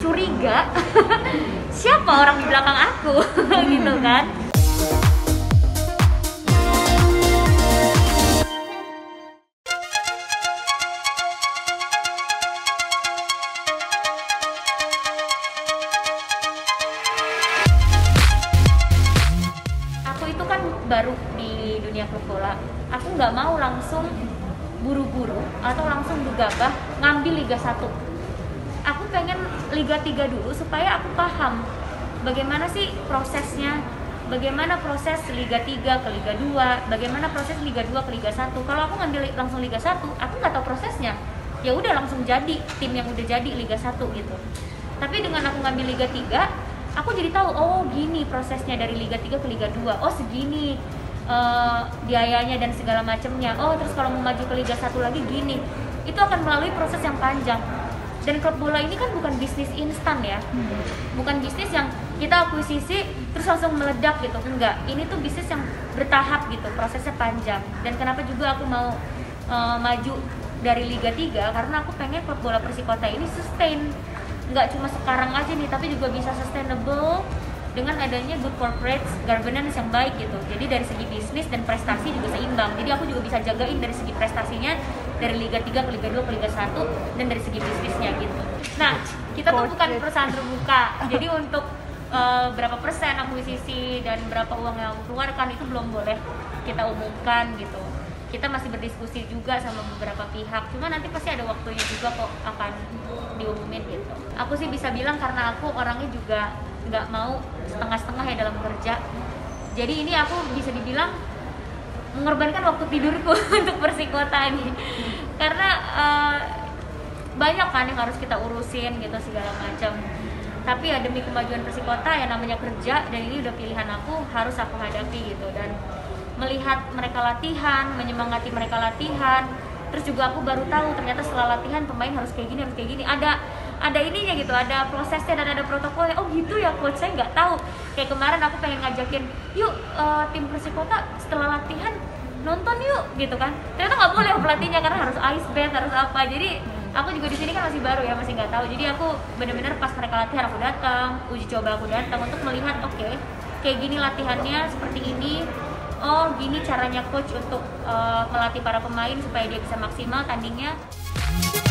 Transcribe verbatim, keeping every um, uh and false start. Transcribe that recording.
curiga siapa orang di belakang aku gitu kan. Aku itu kan baru di dunia klub bola, aku nggak mau langsung buru-buru atau langsung gegabah ngambil Liga satu. Aku pengen Liga tiga dulu supaya aku paham bagaimana sih prosesnya, bagaimana proses Liga tiga ke Liga dua, bagaimana proses Liga dua ke Liga satu. Kalau aku ngambil langsung Liga satu, aku nggak tahu prosesnya. Ya udah langsung jadi tim yang udah jadi Liga satu gitu. Tapi dengan aku ngambil Liga tiga, aku jadi tahu, oh gini prosesnya dari Liga tiga ke Liga dua. Oh segini uh, biayanya dan segala macamnya. Oh terus kalau mau maju ke Liga satu lagi gini. Itu akan melalui proses yang panjang. Dan klub bola ini kan bukan bisnis instan ya, bukan bisnis yang kita akuisisi terus langsung meledak gitu, enggak. Ini tuh bisnis yang bertahap gitu, prosesnya panjang. Dan kenapa juga aku mau uh, maju dari Liga tiga, karena aku pengen klub bola Persikota ini sustain, nggak cuma sekarang aja nih, tapi juga bisa sustainable dengan adanya good corporate governance yang baik gitu. Jadi dari segi bisnis dan prestasi juga seimbang. Jadi aku juga bisa jagain dari segi prestasinya dari Liga tiga ke Liga dua ke Liga satu dan dari segi bisnisnya gitu. Nah, kita tuh bukan perusahaan terbuka. Jadi untuk uh, berapa persen akuisisi dan berapa uang yang aku keluarkan itu belum boleh kita umumkan gitu. Kita masih berdiskusi juga sama beberapa pihak. Cuma nanti pasti ada waktunya juga kok akan diumumin gitu. Aku sih bisa bilang karena aku orangnya juga nggak mau setengah-setengah ya dalam kerja. Jadi ini aku bisa dibilang mengorbankan waktu tidurku untuk Persikota ini. Karena uh, banyak kan yang harus kita urusin gitu segala macam. Tapi ya demi kemajuan Persikota yang namanya kerja, dan ini udah pilihan aku, harus aku hadapi gitu. Dan melihat mereka latihan, menyemangati mereka latihan, terus juga aku baru tahu ternyata setelah latihan pemain harus kayak gini, harus kayak gini. Ada ada ininya gitu, ada prosesnya dan ada protokolnya. Oh gitu ya coach, saya nggak tahu. Kayak kemarin aku pengen ngajakin, yuk uh, tim Persikota setelah latihan nonton yuk gitu kan. Ternyata nggak boleh pelatihnya karena harus ice bath, harus apa. Jadi aku juga di sini kan masih baru ya, masih nggak tahu. Jadi aku benar-benar pas mereka latihan aku datang, uji coba aku datang untuk melihat, oke, okay, kayak gini latihannya seperti ini. Oh gini caranya coach untuk uh, melatih para pemain supaya dia bisa maksimal tandingnya.